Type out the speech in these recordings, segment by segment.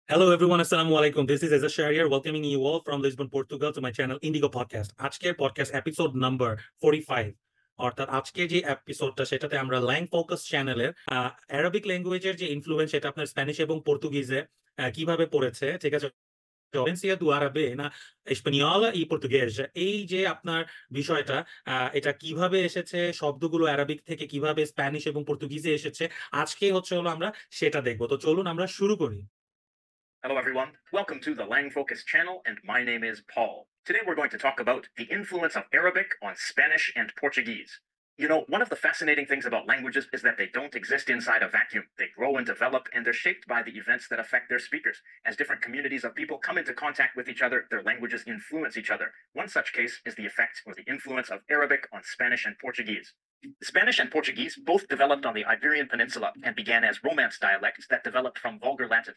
Hello everyone, Assalamu alaikum. This is Eza Shahriar welcoming you all from Lisbon, Portugal to my channel Indigo Podcast. আজকের podcast episode number 45 অর্থাৎ আজকে যে এপিসোডটা সেটাতে আমরা ল্যাং focus চ্যানেলের Arabic ল্যাঙ্গুয়েজের যে ইনফ্লুয়েন্স সেটা আপনার স্প্যানিশ এবং পর্তুগিজে কিভাবে পড়েছে, ঠিক আছে, influencia do árabe না স্পেনিয়লা ই পর্তুগেজ, এই যে আপনার বিষয়টা, এটা কিভাবে এসেছে, শব্দগুলো অ্যারাবিক থেকে কিভাবে স্প্যানিশ এবং পর্তুগিজে এসেছে, আজকে হলো আমরা সেটা দেখবো। তো চলুন আমরা শুরু করি। Hello, everyone. Welcome to the Lang Focus channel, and my name is Paul. Today, we're going to talk about the influence of Arabic on Spanish and Portuguese. You know, one of the fascinating things about languages is that they don't exist inside a vacuum. They grow and develop, and they're shaped by the events that affect their speakers. As different communities of people come into contact with each other, their languages influence each other. One such case is the effect or the influence of Arabic on Spanish and Portuguese. Spanish and Portuguese both developed on the Iberian Peninsula and began as Romance dialects that developed from Vulgar Latin.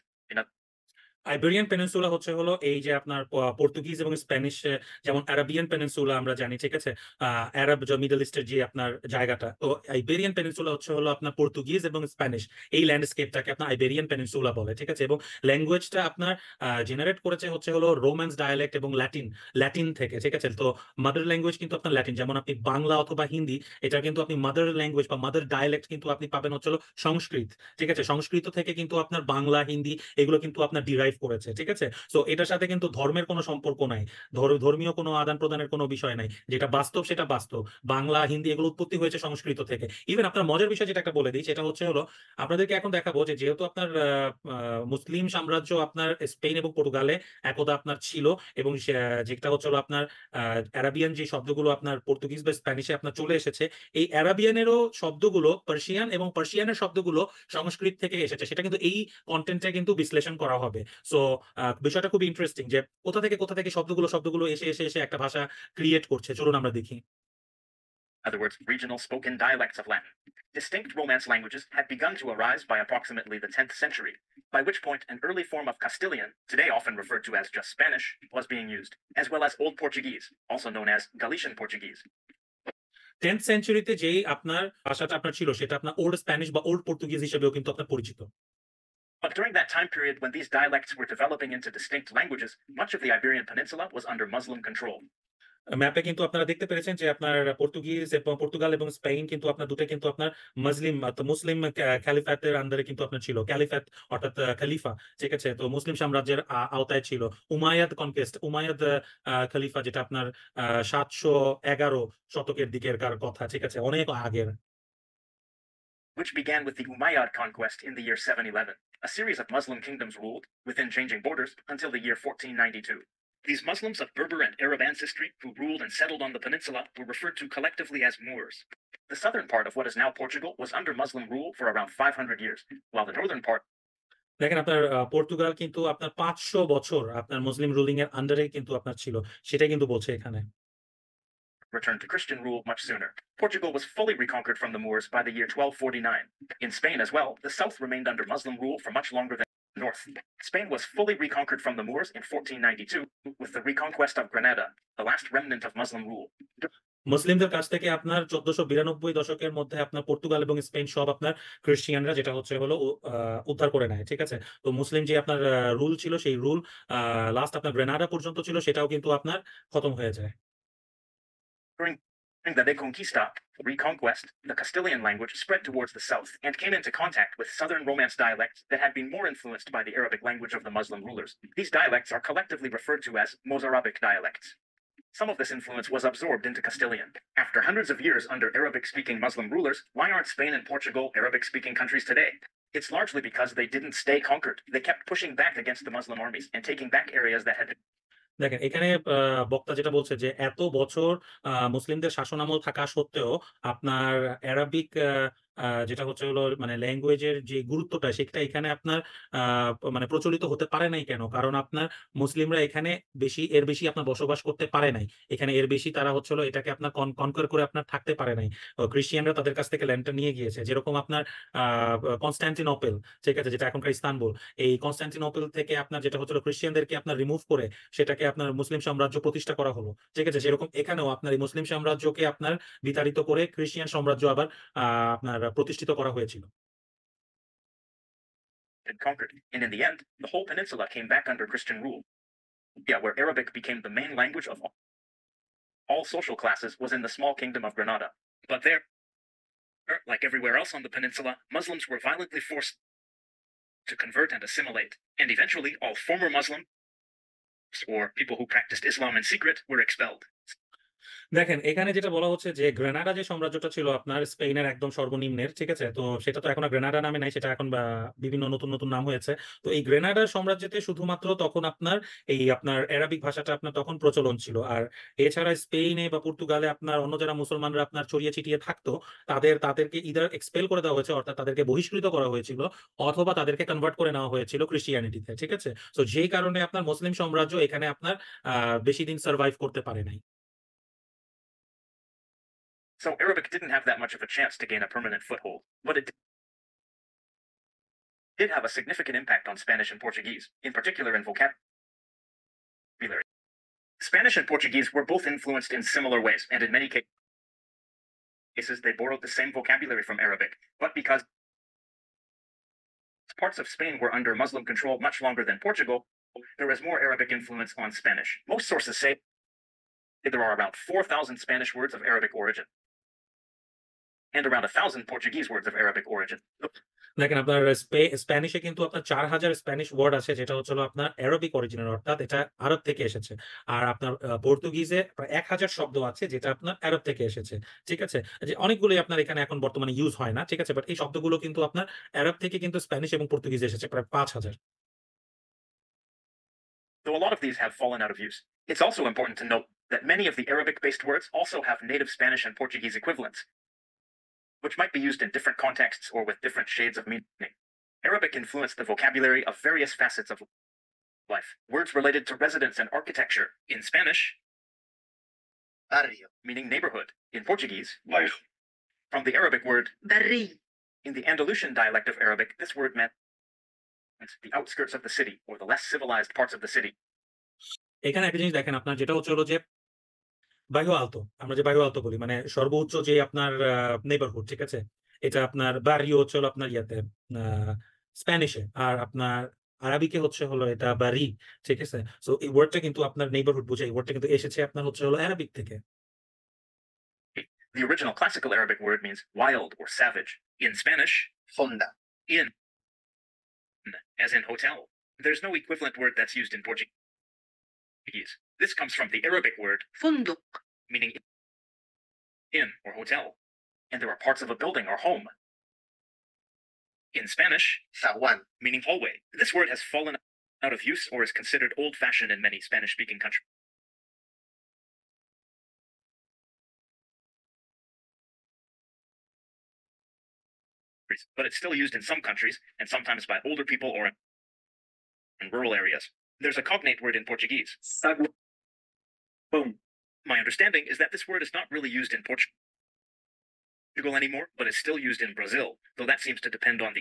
Iberian peninsula হলো এই যে আপনার Portuguese এবং Spanish, যেমন Arabian peninsula আমরা জানি, ঠিক আছে, আরব মিডল ইস্টের যে আপনার জায়গাটা, তো আইবেরিয়ান পেনিনসুলা হলো আপনার পর্তুগিজ এবং স্প্যানিশ এই ল্যান্ডস্কেপটাকে আপনার আইবেরিয়ান পেনিনসুলা বলে, ঠিক আছে। এবং ল্যাঙ্গুয়েজটা আপনার জেনারেট করেছে হলো রোম্যান্স ডায়ালেক্ট এবং ল্যাটিন থেকে, ঠিক আছে। তো মাদার ল্যাঙ্গুয়েজ কিন্তু আপনার ল্যাটিন, যেমন আপনি বাংলা অথবা হিন্দি, এটা কিন্তু আপনি মাদার ল্যাঙ্গুয়েজ বা মাদার ডায়ালেক্ট কিন্তু আপনি পাবেন হলো সংস্কৃত, ঠিক আছে। সংস্কৃত থেকে কিন্তু আপনার বাংলা, হিন্দি এগুলো কিন্তু আপনার ডিরাইভ করেছে, ঠিক আছে। সো এটার সাথে কিন্তু ধর্মের কোনো সম্পর্ক নাই, ধর্মীয় কোনো আদান প্রদানের কোনো বিষয় নাই, যেটা বাস্তব সেটা বাস্তব। বাংলা, হিন্দি এগুলো উৎপত্তি হয়েছে সংস্কৃত থেকে। ইভেন আপনার মজার বিষয় যেটা একটা বলে দিই, সেটা হলো আপনাদেরকে এখন দেখাবো যে যেহেতু আপনার মুসলিম সাম্রাজ্য আপনার স্পেন এবং পর্তুগালে একদা আপনার ছিল, এবং যেটা হলো আপনার অ্যারাবিয়ান যে শব্দগুলো আপনার পর্তুগিজ বা স্প্যানিশে আপনার চলে এসেছে, এই অ্যারাবিয়ানেরও শব্দগুলো পার্সিয়ান এবং পার্সিয়ানের শব্দগুলো সংস্কৃত থেকে এসেছে, সেটা কিন্তু এই কন্টেন্টে কিন্তু বিশ্লেষণ করা হবে। সো বিষয়টা খুব ইন্টারেস্টিং যে কোথা থেকে শব্দগুলো এসে একটা ভাষা ক্রিয়েট করছে। চলুন আমরা দেখি। In other words, regional spoken dialects of Latin. Distinct Romance languages had begun to arise by approximately the 10th century, by which point an early form of Castilian, today often referred to as just Spanish, was being used, as well as Old Portuguese, also known as Galician Portuguese. 10th সেঞ্চুরিতে যেই আপনার ভাষাটা আপনার ছিল সেটা আপনার old Spanish বা old Portuguese হিসেবেও কিন্তু আপনার পরিচিত। But during that time period when these dialects were developing into distinct languages, much of the Iberian Peninsula was under Muslim control. ম্যাপে কিন্তু আপনারা দেখতে পেরেছেন যে আপনার পর্তুগিজ এবং পর্তুগাল এবং স্পেন কিন্তু আপনার দুটো কিন্তু আপনার মুসলিম ক্যালিফাতের আন্ডারে কিন্তু আপনার ছিল, ক্যালিফাত অর্থাৎ খলিফা, ঠিক আছে। তো মুসলিম সাম্রাজ্যের আওতায় ছিল। উমাইয়াদ খলিফা, যেটা আপনার 711 শতকের দিকের কথা, ঠিক আছে, অনেক আগের। Which began with the Umayyad conquest in the year 711. A series of Muslim kingdoms ruled, within changing borders, until the year 1492. These Muslims of Berber and Arab ancestry who ruled and settled on the peninsula were referred to collectively as Moors. The southern part of what is now Portugal was under Muslim rule for around 500 years, while the northern part দেখেন আপনার Portugal কিন্তু আপনার 500 বছর আপনার মুসলিম ruling এর আন্ডারে কিন্তু আপনার ছিল, সেটাই কিন্তু বলছে এখানে। returned to Christian rule much sooner. Portugal was fully reconquered from the Moors by the year 1249. In Spain as well, the south remained under Muslim rule for much longer than the north. Spain was fully reconquered from the Moors in 1492 with the reconquest of Granada, the last remnant of Muslim rule. মুসলিমদের কাছ থেকে আপনার 1492 দশকের মধ্যে আপনার Portugal এবং Spain সব আপনার খ্রিস্টিয়ানরা যেটা হলো উদ্ধার করে নেয়, ঠিক আছে। তো মুসলিম যে আপনার রুল ছিল, সেই রুল লাস্ট আপনার গ্রেনাডা পর্যন্ত ছিল, সেটাও কিন্তু আপনার খতম হয়ে যায়। During the Reconquista, reconquest, the Castilian language spread towards the south and came into contact with southern Romance dialects that had been more influenced by the Arabic language of the Muslim rulers. These dialects are collectively referred to as Mozarabic dialects. Some of this influence was absorbed into Castilian. After hundreds of years under Arabic-speaking Muslim rulers, why aren't Spain and Portugal Arabic-speaking countries today? It's largely because they didn't stay conquered. They kept pushing back against the Muslim armies and taking back areas that had been দেখেন এখানে বক্তা যেটা বলছে যে এত বছর মুসলিমদের শাসনামল থাকা সত্ত্বেও আপনার অ্যারাবিক যেটা হলো মানে ল্যাঙ্গুয়েজের যে গুরুত্বটা, সেটা এখানে আপনার মানে প্রচলিত হতে পারে নাই কেন? কারণ আপনার মুসলিমরা এখানে এর বেশি আপনার বসবাস করতে পারে নাই। এখানে এর বেশি তারা হলো এটাকে আপনার কনকোয়ার করে আপনার থাকতে পারে নাই। ক্রিশ্চিয়ানরা তাদের কাছ থেকে ল্যান্ডটা নিয়ে গিয়েছে। যেরকম আপনার কনস্টান্টিনোপল, ঠিক আছে, যেটা এখনকার ইস্তানবুল, এই কনস্টান্টিনোপল থেকে আপনার যেটা হলো খ্রিশ্চিয়ানদেরকে আপনার রিমুভ করে সেটাকে আপনার মুসলিম সাম্রাজ্য প্রতিষ্ঠা করা হলো, ঠিক আছে। সেরকম এখানেও আপনার এই মুসলিম সাম্রাজ্যকে আপনার বিতাড়িত করে খ্রিস্টিয়ান সাম্রাজ্য আবার আপনার প্রতিষ্ঠিত করা হয়েছিল। and conquered, and in the end, the whole peninsula came back under Christian rule. Yeah, where Arabic became the main language of all social classes was in the small kingdom of Granada. But there, like everywhere else on the peninsula, Muslims were violently forced to convert and assimilate, and eventually all former Muslims, or people who practiced Islam in secret, were expelled. দেখেন এখানে যেটা বলা হচ্ছে যে Grenada যে সাম্রাজ্যটা ছিল আপনার স্পেনের একদম সর্বনিম্নের, ঠিক আছে? তো সেটা তো এখন আর গ্রেনাডা নামে নাই, সেটা এখন বিভিন্ন নতুন নাম হয়েছে। তো এই গ্রেনাডা সাম্রাজ্যেতে শুধুমাত্র তখন আপনার অ্যারাবিক ভাষাটা আপনার তখন প্রচলন ছিল। আর এছাড়া স্পেনে বা পর্তুগালে আপনার অন্য যারা মুসলমানরা আপনার ছড়িয়ে ছিটিয়ে থাকতো, তাদেরকে ইদার এক্সপেল করে দেওয়া হয়েছে, অর্থাৎ তাদেরকে বহিষ্কৃত করা হয়েছিল, অথবা তাদেরকে কনভার্ট করে নেওয়া হয়েছিল ক্রিশ্চিয়ানিটিতে, ঠিক আছে? তো যেই কারণে আপনার মুসলিম সাম্রাজ্য এখানে আপনার বেশি দিন সার্ভাইভ করতে পারে নাই। So Arabic didn't have that much of a chance to gain a permanent foothold, but it did have a significant impact on Spanish and Portuguese, in particular in vocabulary. Spanish and Portuguese were both influenced in similar ways, and in many cases they borrowed the same vocabulary from Arabic, but because parts of Spain were under Muslim control much longer than Portugal, there was more Arabic influence on Spanish. Most sources say there are around 4,000 Spanish words of Arabic origin and around 1,000 Portuguese words of Arabic origin. দেখেন আপনার স্প্যানিশে কিন্তু আপনার ৪,০০০ Spanish word আছে, যেটা হচ্ছে হলো আপনার Arabic অরিজিনের, অর্থাৎ এটা আরব থেকে এসেছে। আর আপনার পর্তুগিজে প্রায় ১,০০০ শব্দ আছে যেটা আপনার আরব থেকে এসেছে, ঠিক আছে? যে অনেকগুলোই আপনার এখানে এখন বর্তমানে ইউজ হয় না, ঠিক আছে? বাট এই শব্দগুলো কিন্তু আপনার আরব থেকে কিন্তু স্প্যানিশ এবং পর্তুগিজে এসেছে প্রায় ৫,০০০। Though a lot of these have fallen out of use, it's also important to note that many of the Arabic-based words also have native Spanish and Portuguese equivalents, which might be used in different contexts or with different shades of meaning. Arabic influenced the vocabulary of various facets of life. Words related to residence and architecture in Spanish, barrio, meaning neighborhood, in Portuguese, bairro, from the Arabic word barri. In the Andalusian dialect of Arabic, this word meant the outskirts of the city or the less civilized parts of the city. এখানে একটা জিনিস দেখেন আপনার, যেটা হচ্ছে হলো যে বায়ু আলতো, আমরা যে বায়ু আলতো বলি মানে সর্বোচ্চ যে আপনার নেইবারহুড, ঠিক আছে? এটা আপনার বারিও হচ্ছে হলো আপনার স্প্যানিশে, আর আপনার আরবিকে হচ্ছে হলো এটা বারি, ঠিক আছে? সো এই ওয়ার্ডটা কিন্তু আপনার নেইবারহুড বোঝায়, এই ওয়ার্ডটা কিন্তু এসেছে আপনার হচ্ছে হলো অ্যারাবিক থেকে। The original classical Arabic word means wild or savage. In Spanish, fonda, in, as in hotel. There's no equivalent word that's used in Portuguese. This comes from the Arabic word funduk, meaning inn or hotel, and there are parts of a building or home. In Spanish, zaguán, meaning hallway. This word has fallen out of use or is considered old-fashioned in many Spanish-speaking countries. But it's still used in some countries, and sometimes by older people or in rural areas. There's a cognate word in Portuguese, boom. My understanding is that this word is not really used in Portugal anymore, but is still used in Brazil, though that seems to depend on the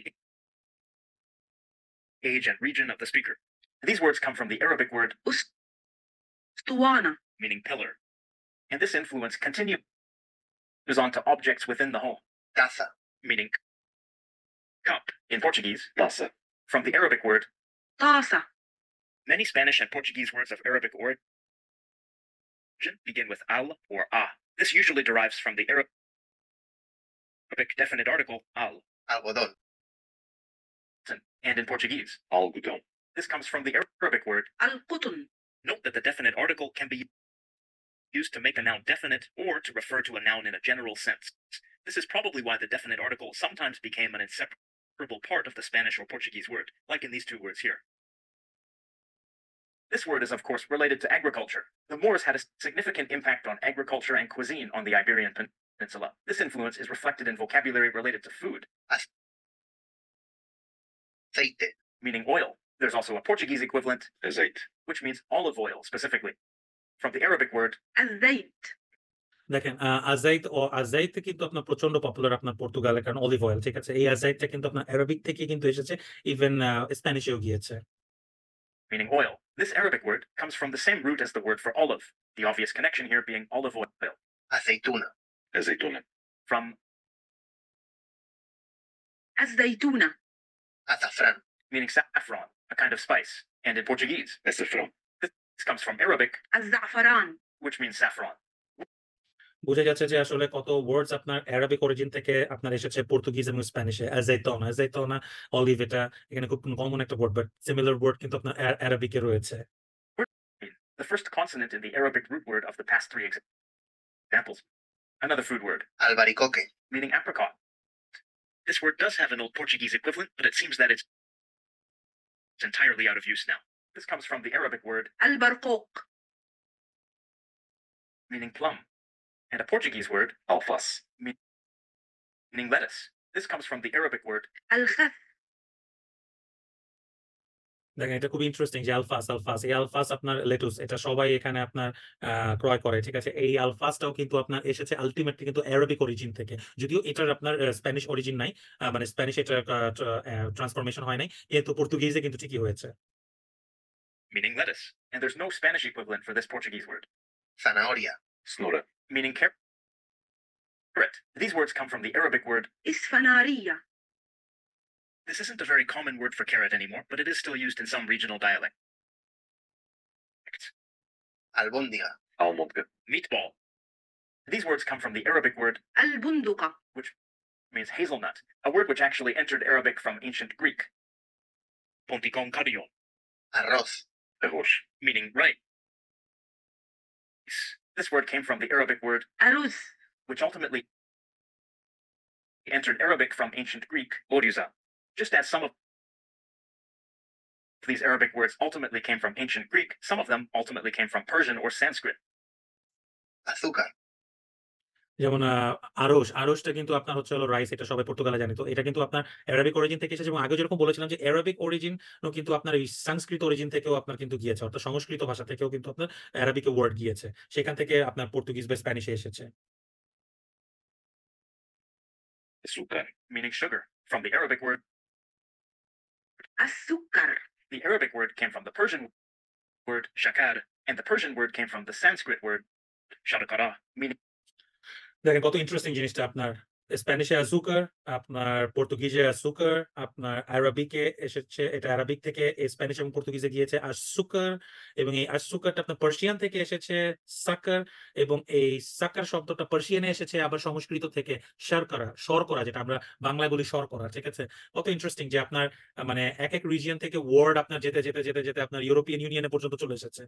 age and region of the speaker. These words come from the Arabic word ustuana, meaning pillar, and this influence continues on to objects within the home. Taça, meaning cup in Portuguese, taça, from the Arabic word taça. Many Spanish and Portuguese words of Arabic origin begin with al or a. This usually derives from the Arabic definite article al, algodón, and in Portuguese, algodão. This comes from the Arabic word alqutun. Note that the definite article can be used to make a noun definite or to refer to a noun in a general sense. This is probably why the definite article sometimes became an inseparable part of the Spanish or Portuguese word, like in these two words here. This word is, of course, related to agriculture. The Moors had a significant impact on agriculture and cuisine on the Iberian Peninsula. This influence is reflected in vocabulary related to food. Aceite, meaning oil. There's also a Portuguese equivalent, azeite, which means olive oil specifically, from the Arabic word azeit. দেখেন আজাইত কিন্তু আপনার প্রচন্ড popular আপনার পর্তুগালে, কারণ olive oil, ঠিক আছে? এই আজাইতটা কিন্তু আপনার অ্যারাবিক থেকে কিন্তু এসেছে, ইভেন স্প্যানিশেও গিয়েছে। Meaning oil. This Arabic word comes from the same root as the word for olive, the obvious connection here being olive oil. Aceituna. Azeituna. From azaytuna. Azafran. meaning saffron, a kind of spice. And in Portuguese, açafrão. This comes from Arabic, الزعفران which means saffron. বোঝা যাচ্ছে যে আসলে কত ওয়ার্ডস আপনার Arabic origin থেকে আপনার এসেছে Portuguese এবং স্প্যানিশে। অ্যাজাইতোনা, অলিভ, এটা এখানে খুব কমন একটা ওয়ার্ড, বাট সিমিলার ওয়ার্ড কিন্তু আপনার অ্যারাবিকে রয়েছে। The first consonant in the Arabic root word of the past three examples. Another food word, albaricoque, meaning apricot. This word does have an old Portuguese equivalent, but it seems that it's entirely out of use now. This comes from the Arabic word, البرقوق meaning plum, and a Portuguese word, alface, meaning lettuce. This comes from the Arabic word, الخس দেখেন এটা খুব interesting যে এই alphas আপনার lettuce, এটা সবাই এখানে আপনার ক্রয় করে, ঠিক আছে। এই আলফাসটাও কিন্তু আপনার এসেছে আলটিমেটলি কিন্তু অ্যারাবিক অরিজিন থেকে, যদিও এটার আপনার স্প্যানিশ অরিজিন নাই, মানে স্প্যানিশ এটা ট্রান্সফরমেশন হয় নাই, কিন্তু পর্তুগিজে কিন্তু ঠিকই হয়েছে। meaning lettuce. And there's no Spanish equivalent for this Portuguese word, zanahoria, cenoura, meaning carrot. These words come from the Arabic word. إسفنارية This isn't a very common word for carrot anymore, but it is still used in some regional dialects. albóndiga, Almondga. Meatball. These words come from the Arabic word, البندقة means hazelnut, a word which actually entered Arabic from ancient Greek. Ponticon karion, arroz, meaning rice. This word came from the Arabic word, أرز which ultimately entered Arabic from ancient Greek, oriza. Just as some of these Arabic words ultimately came from ancient Greek, some of them ultimately came from Persian or Sanskrit. azúcar, যেমন আরশটা কিন্তু আপনার হচ্ছে হলো rice, এটা সবাই পর্তুগালে জানে। তো এটা কিন্তু আপনার অ্যারাবিক অরিজিন থেকে এসেছে, এবং আগে যেরকম বলেছিলাম যে অ্যারাবিক অরিজিন কিন্তু আপনার এই সংস্কৃত অরিজিন থেকেও আপনার কিন্তু গিয়েছে, অর্থাৎ সংস্কৃত ভাষা থেকেও কিন্তু আপনার অ্যারাবিকে ওয়ার্ড গিয়েছে, সেখান থেকে আপনার পর্তুগিজ বা স্প্যানিশে এসেছে। Azúcar, meaning sugar, from the Arabic word. السكر The Arabic word came from the Persian word shakar, and the Persian word came from the Sanskrit word sharakara, meaning দেখেন কত ইন্টারেস্টিং জিনিসটা, আপনার স্প্যানিশে আজুকার, আপনার পর্তুগিজে আসুকার, আপনার আরবিকে এসেছে, এটা আরবিক থেকে স্প্যানিশ এবং পর্তুগিজে গিয়েছে আসুকার, এবং এই আসুকারটা আপনার পার্সিয়ান থেকে এসেছে সাকার, এবং এই সাকার শব্দটা পার্সিয়ানে এসেছে আবার সংস্কৃত থেকে শর্করা, যেটা আমরা বাংলায় বলি শর্করা, ঠিক আছে। কত ইন্টারেস্টিং যে আপনার মানে এক এক রিজিয়ন থেকে ওয়ার্ড আপনার যেতে যেতে যেতে যেতে আপনার ইউরোপিয়ান ইউনিয়নে পর্যন্ত চলে এসেছে।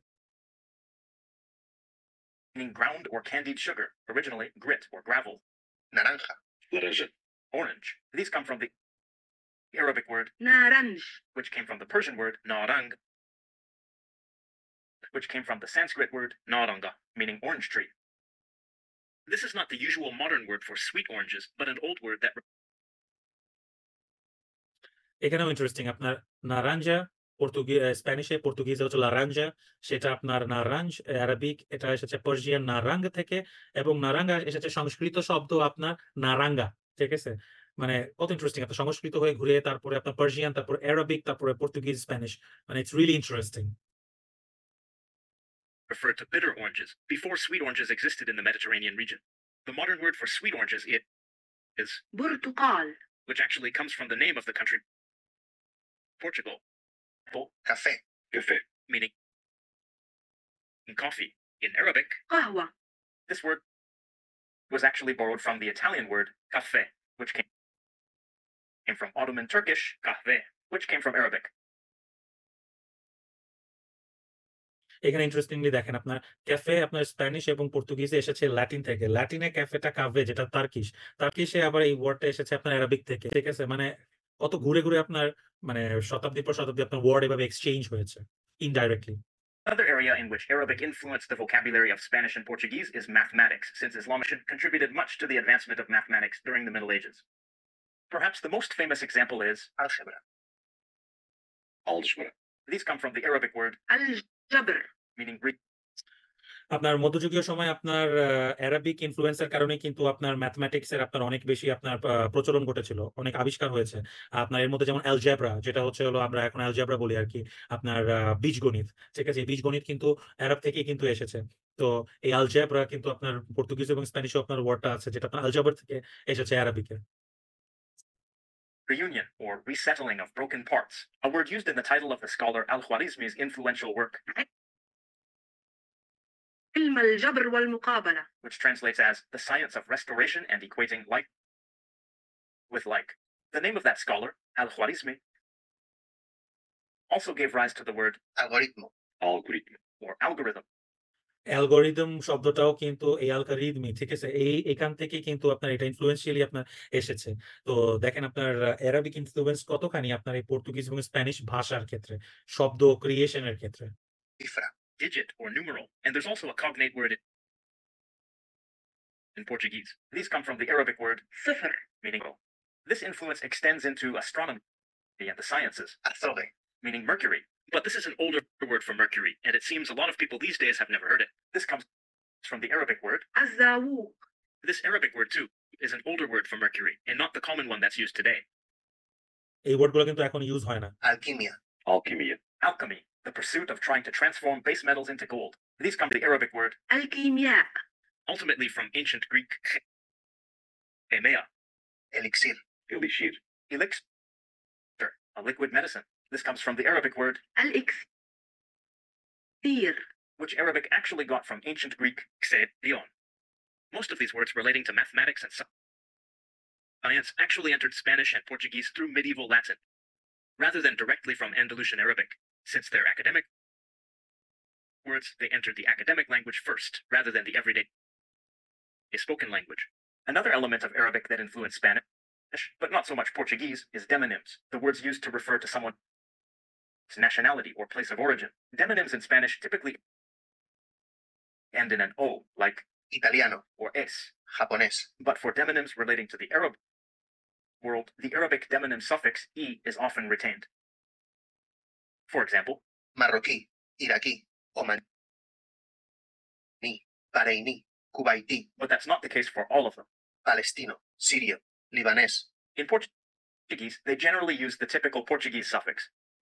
meaning ground or candied sugar, originally grit or gravel. naranja, Orange. These come from the Arabic word, نارنج which came from the Persian word narang, which came from the Sanskrit word naranga, meaning orange tree. This is not the usual modern word for sweet oranges, but an old word that এখানেও interesting, আপনার নারাঞ্জা স্প্যানিশে, পর্তুগিজে হচ্ছে লারাঞ্জা, সেটা আপনার নারাঞ্জ Arabic, এটা এসেছে Persian Narang থেকে, এবং নারাঙ্গা এসেছে সংস্কৃত শব্দ আপনার নারাঙ্গা, ঠিক আছে। মানে কত ইন্টারেস্টিং, আপনার সংস্কৃত হয়ে ঘুরে তারপরে আপনার পার্সিয়ান, তারপরে আরবিক, তারপরে পর্তুগিজ, স্প্যানিশ, মানে it's really interesting. referred to bitter oranges before sweet oranges existed in the Mediterranean region. The modern word for sweet oranges is, برتقال which actually comes from the name of the country, Portugal. café, Meaning coffee. In Arabic, قهوة this word was actually borrowed from the Italian word caffè, which came from Ottoman Turkish kahve, which came from Arabic. এখানে interestingly দেখেন আপনার cafe আপনার Spanish এবং পর্তুগিজে এসেছে Latin থেকে, ল্যাটিনে ক্যাফেটা কাভে, যেটা তার্কিশে আবার এই ওয়ার্ডটা এসেছে আপনার অ্যারাবিক থেকে, ঠিক আছে। মানে কত ঘুরে ঘুরে আপনার মানে শতাব্দীর পর শতাব্দী আপনার ওয়ার্ড এভাবে এক্সচেঞ্জ হয়েছে indirectly. Another area in which Arabic influenced the vocabulary of Spanish and Portuguese is mathematics, since Islam contributed much to the advancement of mathematics during the Middle Ages. Perhaps the most famous example is álgebra, algebra. These come from the Arabic word الجبر meaning Greek. আপনার মধ্যযুগীয় সময় আপনার Arabic ইনফ্লুয়েন্সের কারণে কিন্তু আপনার mathematics এর আপনার অনেক বেশি আপনার প্রচলন ঘটেছিল, অনেক আবিষ্কার হয়েছে। আপনার এর মধ্যে যেমন অ্যালজেব্রা, যেটা হচ্ছে হলো আমরা এখন অ্যালজেব্রা বলি আর কি, আপনার বীজগণিত, ঠিক আছে। এই বীজগণিত কিন্তু আরব থেকেই কিন্তু এসেছে। তো এই অ্যালজেব্রা কিন্তু আপনার পর্তুগিজ এবং স্প্যানিশে আপনার ওয়ার্ডটা আছে, যেটা আপনার আলজাবর থেকে এসেছে আরবিকে। reunion or resettling of broken parts, a word used in the title of the scholar Al-Khwarizmi's influential work, علم الجبر والمقابلة. which translates as the science of restoration and equating like with like. The name of that scholar, Al-Khwarizmi, also gave rise to the word algoritmo, algorithm or algorithm, algorithm শব্দটাও কিন্তু এই অ্যালগরিদমই, ঠিক আছে? এখান থেকে কিন্তু আপনার এটা ইনফ্লুয়েন্সিয়ালি আপনার এসেছে। তো দেখেন আপনার অ্যারাবিক ইনফ্লুয়েন্স কতখানি আপনার এই পর্তুগিজ এবং স্প্যানিশ ভাষার ক্ষেত্রে, শব্দ ক্রিয়েশনের ক্ষেত্রে। cifra, digit or numeral, and there's also a cognate word in Portuguese. These come from the Arabic word صفر. meaning oh. This influence extends into astronomy and the sciences, azogue, meaning mercury. But this is an older word for mercury, and it seems a lot of people these days have never heard it. This comes from the Arabic word. الزاووق. This Arabic word, too, is an older word for mercury, and not the common one that's used today. এই ওয়ার্ডগুলো কিন্তু এখন use হয় না। alquimia, Alchemy. Alchemy, the pursuit of trying to transform base metals into gold. These come from the Arabic word, الكيمياء. ultimately from ancient Greek, emea, elixir, elixir, elixir, a liquid medicine. This comes from the Arabic word, الإكسير. which Arabic actually got from ancient Greek xerion. Most of these words relating to mathematics and science actually entered Spanish and Portuguese through medieval Latin, rather than directly from Andalusian Arabic. Since they're academic words, they entered the academic language first, rather than the everyday spoken language. Another element of Arabic that influenced Spanish, but not so much Portuguese, is demonyms, the words used to refer to someone's nationality or place of origin. Demonyms in Spanish typically end in an O, like italiano, or es. japonés, But for demonyms relating to the Arab world, the Arabic demonym suffix e is often retained. For example, marroquí, iraquí, omaní, bahreini, kuwaití, but that's not the case for all of them. palestino, sirio, libanés, In Portuguese, they generally use the typical Portuguese suffix,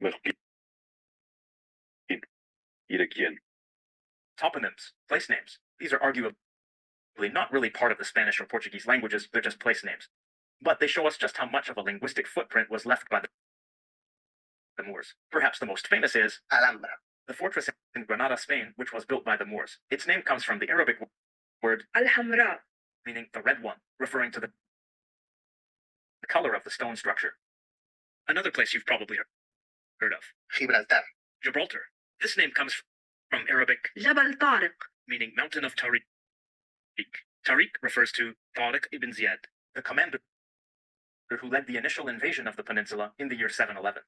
Iraquian. toponyms, place names. These are arguably not really part of the Spanish or Portuguese languages, they're just place names. But they show us just how much of a linguistic footprint was left by the Moors. Perhaps the most famous is alhambra, the fortress in Granada, Spain, which was built by the Moors. Its name comes from the Arabic word الحمراء. meaning the red one, referring to the color of the stone structure. Another place you've probably heard of, gibraltar, Gibraltar. This name comes from Arabic جبل طارق. meaning mountain of Tariq. Tariq refers to Tariq ibn Ziyad, the commander who led the initial invasion of the peninsula in the year 711.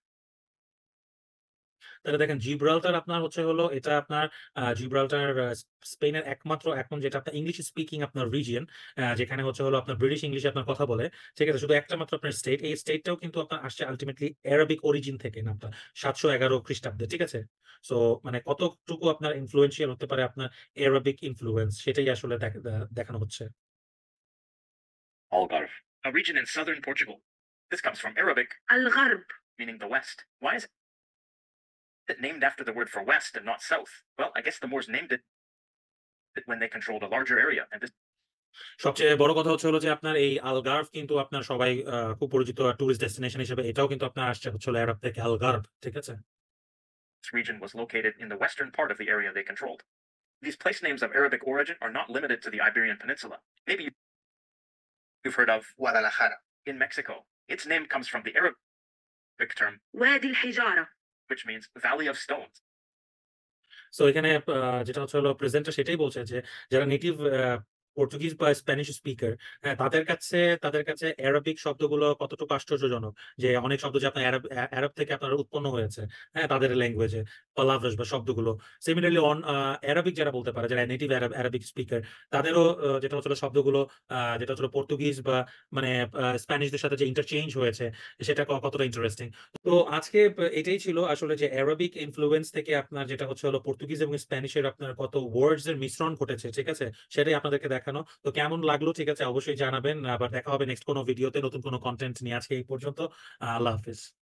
তাহলে দেখেন Gibraltar আপনার হচ্ছে হলো এটা আপনার Gibraltar স্পেনের একমাত্র এখন যেটা আপনার ইংলিশ স্পিকিং আপনার রিজিয়ন, যেখানে হচ্ছে হলো আপনার ব্রিটিশ ইংলিশে আপনার কথা বলে, ঠিক আছে? শুধু একটা মাত্র আপনার স্টেট, এই স্টেটটাও কিন্তু আপনার আসছে আলটিমেটলি অ্যারাবিক অরিজিন থেকে না, আপনার 711 খ্রিস্টাব্দে, ঠিক আছে? সো মানে কতটুকু আপনার ইনফ্লুয়েন্সিয়াল হতে পারে আপনার অ্যারাবিক ইনফ্লুয়েন্স, সেটাই আসলে দেখানো হচ্ছে। Algarve, a region in southern Portugal. This comes from Arabic الغرب. meaning the west. Why is it named after the word for west and not south? Well, I guess the Moors named it when they controlled a larger area, and this সবচেয়ে বড় কথা হচ্ছে হলো যে আপনার এই আলগার্ভ কিন্তু আপনার সবাই খুব পরিচিত টুরিস্ট ডেস্টিনেশন হিসেবে, এটাও কিন্তু আপনার আসছে হচ্ছে হলো আরব থেকে আলগার্ভ, ঠিক আছে? region was located in the western part of the area they controlled. These place names of Arabic origin are not limited to the Iberian Peninsula. Maybe you've heard of guadalajara, in Mexico. Its name comes from the Arabic term, وادي الحجارة. which means Valley of Stones. So এখানে যেটা হচ্ছে হলো presenter সেটাই বলছে যে যারা native Portuguese বা Spanish speaker, তাদের কাছে অ্যারাবিক শব্দগুলো কতটুকু আশ্চর্যজনক, যে অনেক শব্দ যে আপনার আরব থেকে আপনার উৎপন্ন হয়েছে, তাদের ল্যাঙ্গুয়েজে পালাভ্রাস বা শব্দগুলো। সিমিলারলি অ্যারাবিক যারা বলতে পারে, যারা নেটিভ অ্যারাবিক স্পিকার, তাদেরও যেটা হচ্ছিল শব্দগুলো যেটা হচ্ছিল পর্তুগিজ বা মানে স্প্যানিশদের সাথে যে ইন্টারচেঞ্জ হয়েছে, সেটা কতটা ইন্টারেস্টিং। তো আজকে এটাই ছিল আসলে যে অ্যারাবিক ইনফ্লুয়েন্স থেকে আপনার যেটা হচ্ছে হলো পর্তুগিজ এবং স্প্যানিশের আপনার কত ওয়ার্ডস এর মিশ্রণ ঘটেছে, ঠিক আছে? সেটাই আপনাদেরকে দেখানো। তো কেমন লাগলো, ঠিক আছে? অবশ্যই জানাবেন। আবার দেখা হবে নেক্সট কোনো ভিডিওতে নতুন কোনো কন্টেন্ট নিয়ে। আজকে এই পর্যন্ত। আল্লাহ হাফেজ।